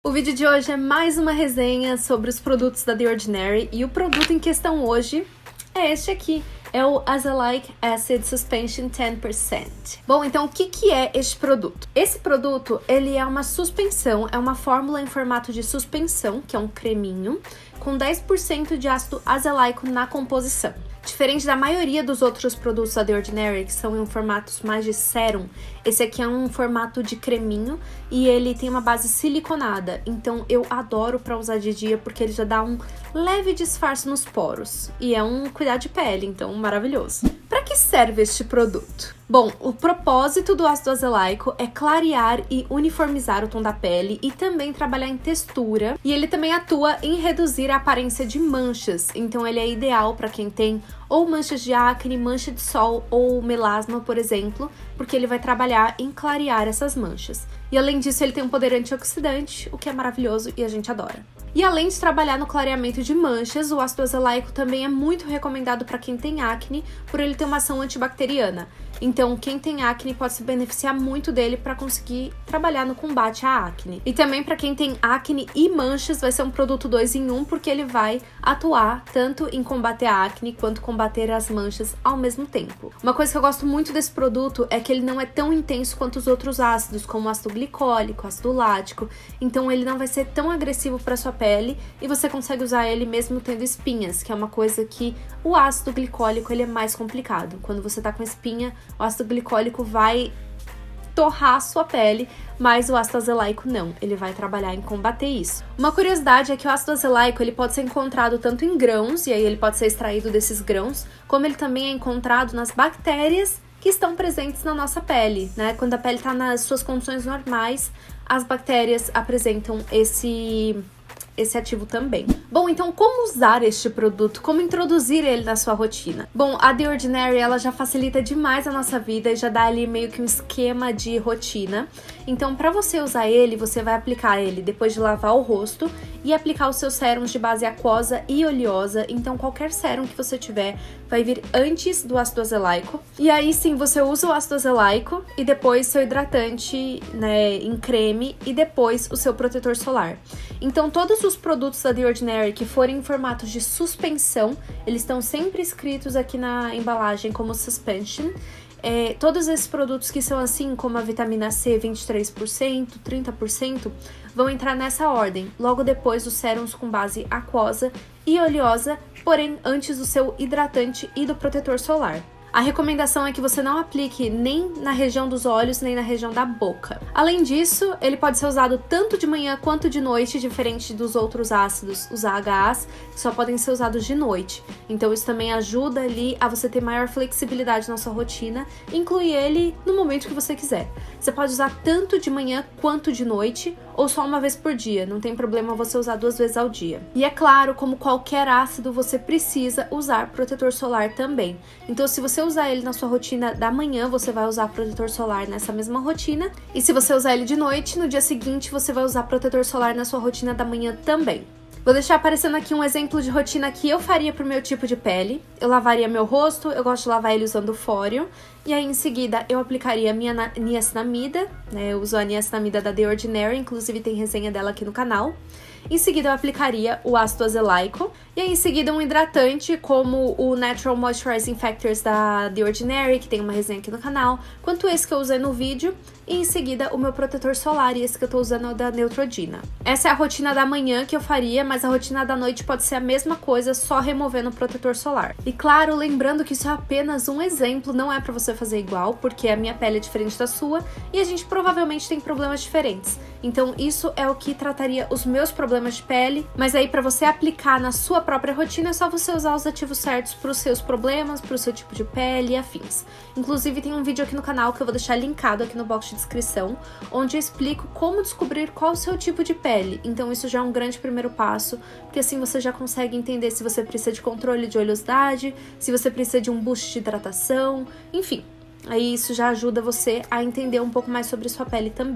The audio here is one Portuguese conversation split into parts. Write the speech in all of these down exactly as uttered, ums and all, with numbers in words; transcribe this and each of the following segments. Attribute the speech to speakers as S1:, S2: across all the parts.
S1: O vídeo de hoje é mais uma resenha sobre os produtos da The Ordinary e o produto em questão hoje é este aqui, é o Azelaic Acid Suspension dez por cento. Bom, então o que, que é este produto? Esse produto, ele é uma suspensão, é uma fórmula em formato de suspensão, que é um creminho, com dez por cento de ácido azelaico na composição. Diferente da maioria dos outros produtos da The Ordinary, que são em formatos mais de sérum, esse aqui é um formato de creminho e ele tem uma base siliconada. Então eu adoro para usar de dia porque ele já dá um leve disfarce nos poros. E é um cuidar de pele, então maravilhoso. Para que serve este produto? Bom, o propósito do ácido azelaico é clarear e uniformizar o tom da pele e também trabalhar em textura. E ele também atua em reduzir a aparência de manchas, então ele é ideal para quem tem ou manchas de acne, mancha de sol ou melasma, por exemplo, porque ele vai trabalhar em clarear essas manchas. E além disso, ele tem um poder antioxidante, o que é maravilhoso e a gente adora. E além de trabalhar no clareamento de manchas, o ácido azelaico também é muito recomendado para quem tem acne, por ele ter uma ação antibacteriana. Então, quem tem acne pode se beneficiar muito dele para conseguir trabalhar no combate à acne. E também para quem tem acne e manchas, vai ser um produto dois em um, porque ele vai atuar tanto em combater a acne quanto combater as manchas ao mesmo tempo. Uma coisa que eu gosto muito desse produto é que ele não é tão intenso quanto os outros ácidos, como o ácido glicólico, ácido lático. Então, ele não vai ser tão agressivo para sua pele e você consegue usar ele mesmo tendo espinhas, que é uma coisa que o ácido glicólico ele é mais complicado. Quando você tá com espinha, o ácido glicólico vai torrar a sua pele, mas o ácido azelaico não, ele vai trabalhar em combater isso. Uma curiosidade é que o ácido azelaico ele pode ser encontrado tanto em grãos, e aí ele pode ser extraído desses grãos, como ele também é encontrado nas bactérias que estão presentes na nossa pele, né? Quando a pele está nas suas condições normais, as bactérias apresentam esse... esse ativo também. Bom, então como usar este produto? Como introduzir ele na sua rotina? Bom, a The Ordinary, ela já facilita demais a nossa vida e já dá ali meio que um esquema de rotina. Então, para você usar ele, você vai aplicar ele depois de lavar o rosto e aplicar os seus sérums de base aquosa e oleosa. Então, qualquer sérum que você tiver vai vir antes do ácido azelaico. E aí sim, você usa o ácido azelaico e depois seu hidratante, né, em creme e depois o seu protetor solar. Então, todos os produtos da The Ordinary que forem em formato de suspensão, eles estão sempre escritos aqui na embalagem como suspension. É, todos esses produtos que são assim, como a vitamina C vinte e três por cento, trinta por cento, vão entrar nessa ordem, logo depois dos sérums com base aquosa e oleosa, porém antes do seu hidratante e do protetor solar. A recomendação é que você não aplique nem na região dos olhos, nem na região da boca. Além disso, ele pode ser usado tanto de manhã quanto de noite, diferente dos outros ácidos, os A H As, que só podem ser usados de noite. Então isso também ajuda ali a você ter maior flexibilidade na sua rotina, e incluir ele no momento que você quiser. Você pode usar tanto de manhã quanto de noite, ou só uma vez por dia, não tem problema você usar duas vezes ao dia. E é claro, como qualquer ácido, você precisa usar protetor solar também. Então se você usar ele na sua rotina da manhã, você vai usar protetor solar nessa mesma rotina. E se você usar ele de noite, no dia seguinte você vai usar protetor solar na sua rotina da manhã também. Vou deixar aparecendo aqui um exemplo de rotina que eu faria pro meu tipo de pele. Eu lavaria meu rosto, eu gosto de lavar ele usando fóreo. E aí, em seguida, eu aplicaria a minha niacinamida, né? Eu uso a niacinamida da The Ordinary, inclusive tem resenha dela aqui no canal. Em seguida, eu aplicaria o ácido azelaico. E aí, em seguida, um hidratante como o Natural Moisturizing Factors da The Ordinary, que tem uma resenha aqui no canal, quanto esse que eu usei no vídeo. E em seguida, o meu protetor solar, e esse que eu tô usando é o da Neutrogena. Essa é a rotina da manhã que eu faria, mas a rotina da noite pode ser a mesma coisa, só removendo o protetor solar. E claro, lembrando que isso é apenas um exemplo, não é pra você fazer igual, porque a minha pele é diferente da sua, e a gente provavelmente tem problemas diferentes. Então isso é o que trataria os meus problemas de pele, mas aí pra você aplicar na sua própria rotina é só você usar os ativos certos pros seus problemas, pro seu tipo de pele e afins. Inclusive tem um vídeo aqui no canal que eu vou deixar linkado aqui no box de descrição, onde eu explico como descobrir qual o seu tipo de pele. Então isso já é um grande primeiro passo, porque assim você já consegue entender se você precisa de controle de oleosidade, se você precisa de um boost de hidratação, enfim. Aí isso já ajuda você a entender um pouco mais sobre sua pele também.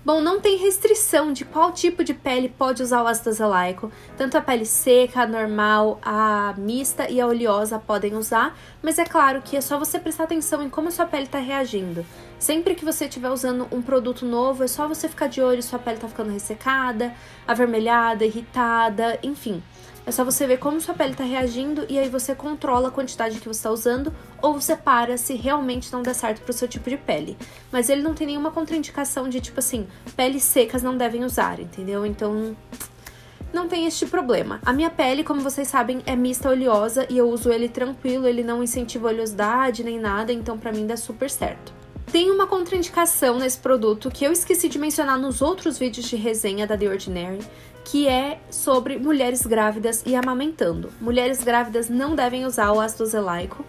S1: Bom, não tem restrição de qual tipo de pele pode usar o ácido azelaico. Tanto a pele seca, a normal, a mista e a oleosa podem usar, mas é claro que é só você prestar atenção em como a sua pele está reagindo. Sempre que você estiver usando um produto novo, é só você ficar de olho se sua pele está ficando ressecada, avermelhada, irritada, enfim. É só você ver como sua pele está reagindo e aí você controla a quantidade que você está usando ou você para se realmente não der certo para o seu tipo de pele. Mas ele não tem nenhuma contraindicação de tipo assim, peles secas não devem usar, entendeu? Então não tem este problema. A minha pele, como vocês sabem, é mista oleosa e eu uso ele tranquilo, ele não incentiva oleosidade nem nada, então pra mim dá super certo. Tem uma contraindicação nesse produto que eu esqueci de mencionar nos outros vídeos de resenha da The Ordinary, que é sobre mulheres grávidas e amamentando. Mulheres grávidas não devem usar o ácido azelaico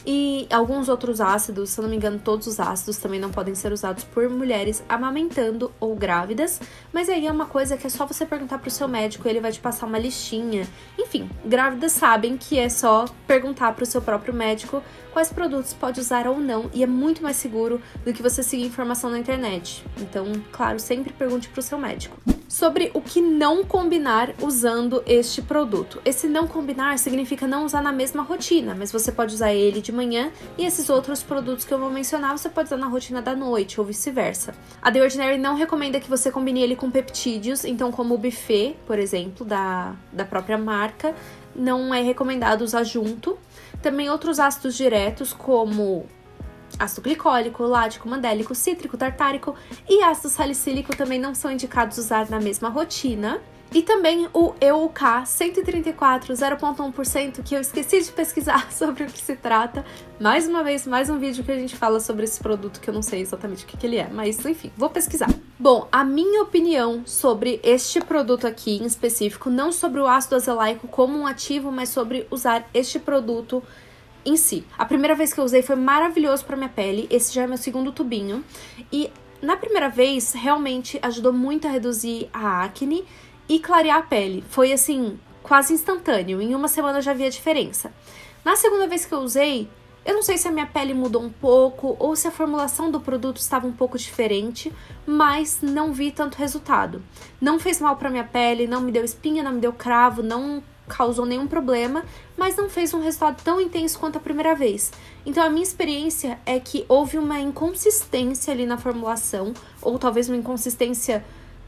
S1: e alguns outros ácidos, se eu não me engano, todos os ácidos também não podem ser usados por mulheres amamentando ou grávidas, mas aí é uma coisa que é só você perguntar pro seu médico, ele vai te passar uma listinha. Enfim, grávidas sabem que é só perguntar pro seu próprio médico quais produtos pode usar ou não, e é muito mais seguro do que você seguir informação na internet. Então, claro, sempre pergunte pro seu médico. Sobre o que não combinar usando este produto. Esse não combinar significa não usar na mesma rotina, mas você pode usar ele de manhã e esses outros produtos que eu vou mencionar você pode usar na rotina da noite ou vice-versa. A The Ordinary não recomenda que você combine ele com peptídeos, então como o Buffet, por exemplo, da, da própria marca, não é recomendado usar junto. Também outros ácidos diretos como ácido glicólico, lático, mandélico, cítrico, tartárico e ácido salicílico também não são indicados usar na mesma rotina. E também o E U K cento e trinta e quatro, zero vírgula um por cento, que eu esqueci de pesquisar sobre o que se trata. Mais uma vez, mais um vídeo que a gente fala sobre esse produto que eu não sei exatamente o que, que ele é, mas enfim, vou pesquisar. Bom, a minha opinião sobre este produto aqui em específico, não sobre o ácido azelaico como um ativo, mas sobre usar este produto em si. A primeira vez que eu usei foi maravilhoso para minha pele, esse já é meu segundo tubinho, e na primeira vez realmente ajudou muito a reduzir a acne e clarear a pele. Foi assim, quase instantâneo, em uma semana eu já vi a diferença. Na segunda vez que eu usei, eu não sei se a minha pele mudou um pouco ou se a formulação do produto estava um pouco diferente, mas não vi tanto resultado. Não fez mal para minha pele, não me deu espinha, não me deu cravo, não causou nenhum problema, mas não fez um resultado tão intenso quanto a primeira vez. Então a minha experiência é que houve uma inconsistência ali na formulação, ou talvez uma inconsistência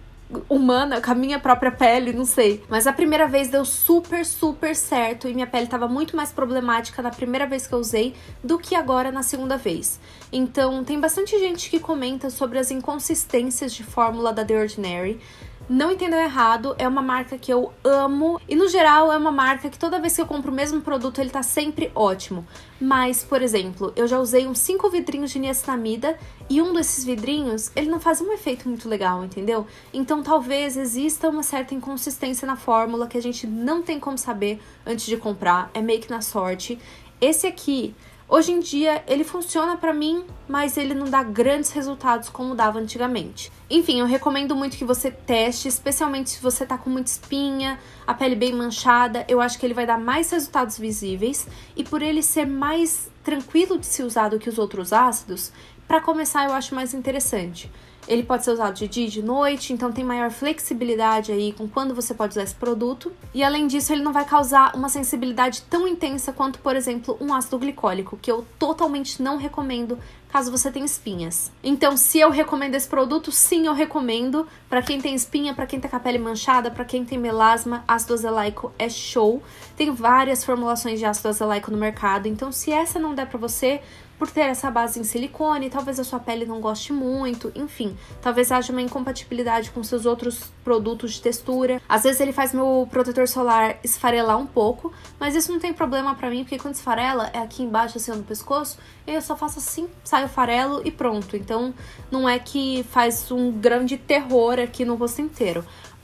S1: humana com a minha própria pele, não sei. Mas a primeira vez deu super, super certo e minha pele estava muito mais problemática na primeira vez que eu usei do que agora na segunda vez. Então tem bastante gente que comenta sobre as inconsistências de fórmula da The Ordinary. Não entendam errado, é uma marca que eu amo e no geral é uma marca que toda vez que eu compro o mesmo produto ele tá sempre ótimo. Mas, por exemplo, eu já usei uns cinco vidrinhos de niacinamida e um desses vidrinhos, ele não faz um efeito muito legal, entendeu? Então talvez exista uma certa inconsistência na fórmula que a gente não tem como saber antes de comprar, é meio que na sorte. Esse aqui, hoje em dia, ele funciona pra mim, mas ele não dá grandes resultados como dava antigamente. Enfim, eu recomendo muito que você teste, especialmente se você tá com muita espinha, a pele bem manchada, eu acho que ele vai dar mais resultados visíveis. E por ele ser mais tranquilo de se usar do que os outros ácidos, pra começar eu acho mais interessante. Ele pode ser usado de dia e de noite, então tem maior flexibilidade aí com quando você pode usar esse produto. E além disso, ele não vai causar uma sensibilidade tão intensa quanto, por exemplo, um ácido glicólico, que eu totalmente não recomendo caso você tenha espinhas. Então, se eu recomendo esse produto, sim, eu recomendo. Pra quem tem espinha, pra quem tá com a pele manchada, pra quem tem melasma, ácido azelaico é show. Tem várias formulações de ácido azelaico no mercado, então se essa não der pra você, por ter essa base em silicone, talvez a sua pele não goste muito, enfim, talvez haja uma incompatibilidade com seus outros produtos de textura. Às vezes ele faz meu protetor solar esfarelar um pouco, mas isso não tem problema pra mim, porque quando esfarela é aqui embaixo, assim, no pescoço, e eu só faço assim, saio o farelo e pronto. Então não é que faz um grande terror aqui no rosto inteiro,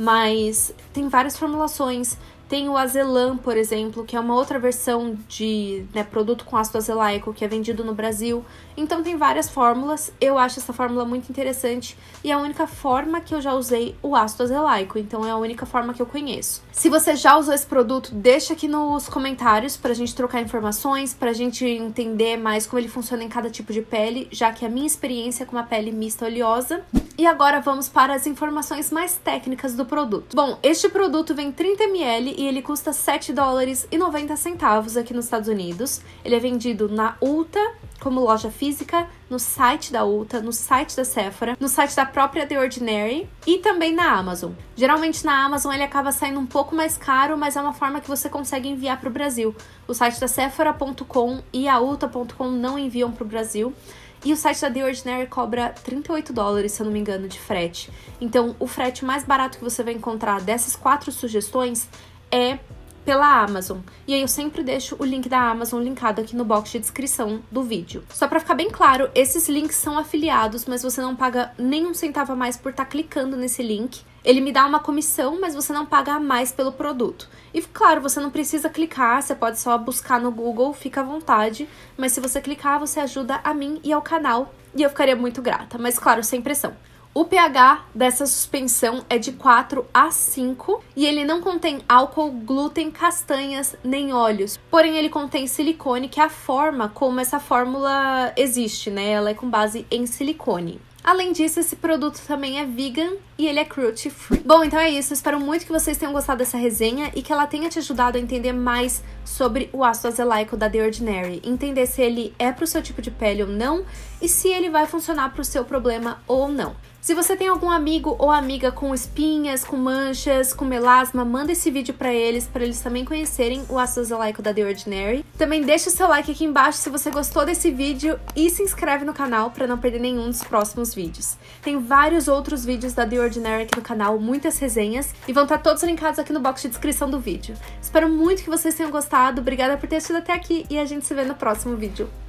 S1: mas tem várias formulações. Tem o Azelan, por exemplo, que é uma outra versão de né, produto com ácido azelaico que é vendido no Brasil. Então tem várias fórmulas, eu acho essa fórmula muito interessante e é a única forma que eu já usei o ácido azelaico, então é a única forma que eu conheço. Se você já usou esse produto, deixa aqui nos comentários pra gente trocar informações, pra gente entender mais como ele funciona em cada tipo de pele, já que a minha experiência é com uma pele mista oleosa. E agora vamos para as informações mais técnicas do produto. Bom, este produto vem trinta mililitros e ele custa sete dólares e noventa centavos aqui nos Estados Unidos. Ele é vendido na Ulta, como loja física, no site da Ulta, no site da Sephora, no site da própria The Ordinary e também na Amazon. Geralmente na Amazon ele acaba saindo um pouco mais caro, mas é uma forma que você consegue enviar para o Brasil. O site da Sephora ponto com e a Ulta ponto com não enviam para o Brasil. E o site da The Ordinary cobra trinta e oito dólares, se eu não me engano, de frete. Então, o frete mais barato que você vai encontrar dessas quatro sugestões é pela Amazon. E aí eu sempre deixo o link da Amazon linkado aqui no box de descrição do vídeo. Só pra ficar bem claro, esses links são afiliados, mas você não paga nenhum centavo a mais por estar clicando nesse link. Ele me dá uma comissão, mas você não paga a mais pelo produto. E claro, você não precisa clicar, você pode só buscar no Google, fica à vontade. Mas se você clicar, você ajuda a mim e ao canal, e eu ficaria muito grata. Mas claro, sem pressão. O pH dessa suspensão é de quatro a cinco e ele não contém álcool, glúten, castanhas nem óleos. Porém, ele contém silicone, que é a forma como essa fórmula existe, né? Ela é com base em silicone. Além disso, esse produto também é vegan e ele é cruelty free. Bom, então é isso. Espero muito que vocês tenham gostado dessa resenha e que ela tenha te ajudado a entender mais sobre o ácido azelaico da The Ordinary. Entender se ele é pro seu tipo de pele ou não e se ele vai funcionar pro seu problema ou não. Se você tem algum amigo ou amiga com espinhas, com manchas, com melasma, manda esse vídeo pra eles, para eles também conhecerem o ácido azelaico da The Ordinary. Também deixa o seu like aqui embaixo se você gostou desse vídeo e se inscreve no canal para não perder nenhum dos próximos vídeos. Tem vários outros vídeos da The Ordinary aqui no canal, muitas resenhas, e vão estar todos linkados aqui no box de descrição do vídeo. Espero muito que vocês tenham gostado, obrigada por ter assistido até aqui e a gente se vê no próximo vídeo.